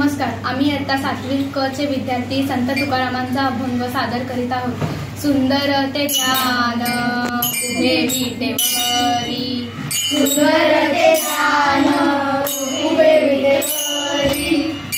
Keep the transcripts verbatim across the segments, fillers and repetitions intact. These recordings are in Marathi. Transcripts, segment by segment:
नमस्कार. आम्ही आता सातवी क चे विद्यार्थी संत तुकारामांचा अभंग सादर करीत आहोत. सुंदर ते ध्यान उभे विटेवरी, सुंदर ते ध्यान उभे विटेवरी,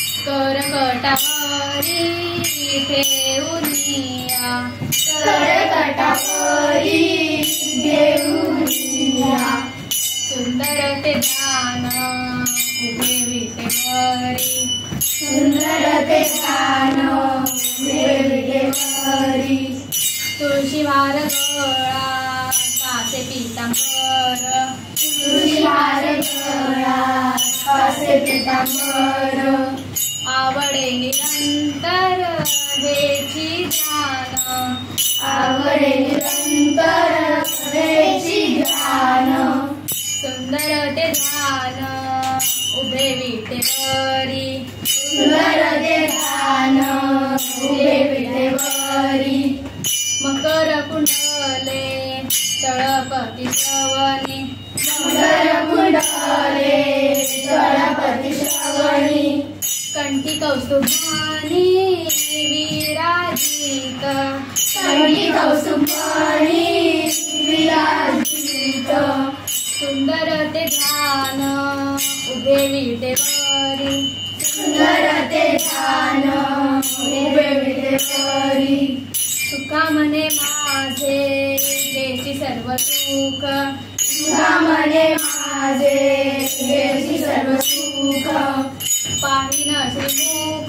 करकटावरी ठेवूनिया, करकटावरी ठेवूनिया. सुंदर ते ध्यान उभे विटेवरी, सुंदर ते ध्यान उभे विटेवरी. तुळशीहार गळा कासे पीतांबर, तुळशीहार गळा कासे पीतांबर. आवडे निरंतर हेची ध्यान, आवडे निरंतर हेची ध्यान. सुंदर ते ध्यान उभे विटेवरी, सुंदर ते ध्यान उभे विटेवरी. मकर कुंडले तळपती श्रवणी, मकर कुंडले तळपती श्रवणी. कंठी कौस्तुभानी विराजित, कंठी कौस्तुभानी विराजित. सुंदर ते ध्यान उभे विटेवरी, सुंदर ते ध्यान उभे विटेवरी. तुका म्हणे माझे घ्यायची सर्व सुख, तुका म्हणे माझे घ्यायची सर्व सुख. पाहिन श्रीमुख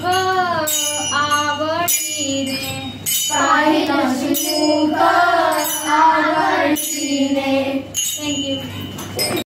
आवडीने, पाहिन श्रीमुख आवडीने. थँक्यू.